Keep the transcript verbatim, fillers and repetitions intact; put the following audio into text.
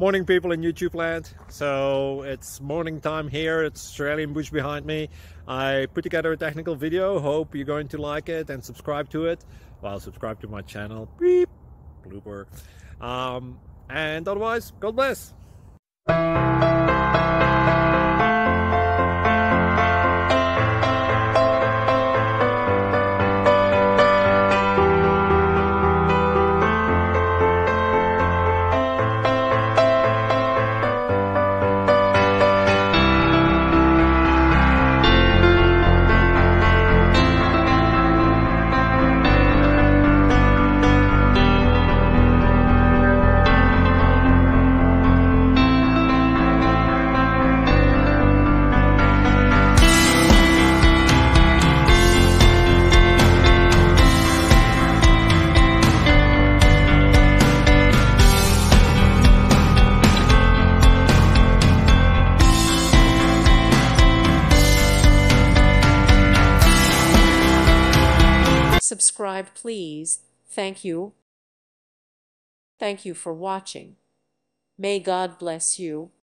Morning, people in YouTube land. So it's morning time here. It's Australian bush behind me. I put together a technical video. Hope you're going to like it and subscribe to it. Well, subscribe to my channel. Beep. Blooper. Um, and otherwise, God bless. Subscribe, please. Thank you. Thank you for watching. May God bless you.